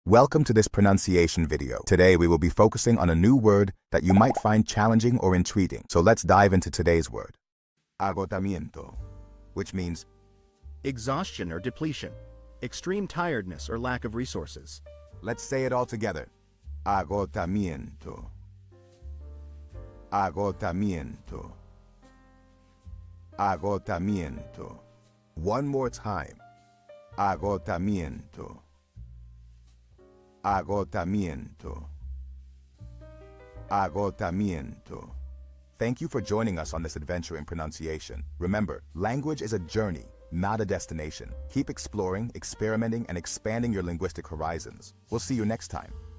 Welcome to this pronunciation video. Today we will be focusing on a new word that you might find challenging or intriguing. So let's dive into today's word. Agotamiento, which means Exhaustion or depletion, extreme tiredness or lack of resources. let's say it all together. Agotamiento. Agotamiento. Agotamiento. One more time. Agotamiento. Agotamiento. Agotamiento. Thank you for joining us on this adventure in pronunciation. Remember, language is a journey, not a destination. Keep exploring, experimenting, and expanding your linguistic horizons. We'll see you next time.